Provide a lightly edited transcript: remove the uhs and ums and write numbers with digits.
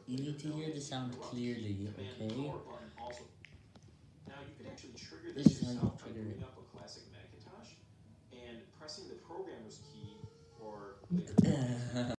You need to hear the sound clearly, Command okay? power button also. Now you can actually trigger This this is how you yourself by trigger booting it. up a classic Macintosh and pressing the programmer's key or later the Windows key.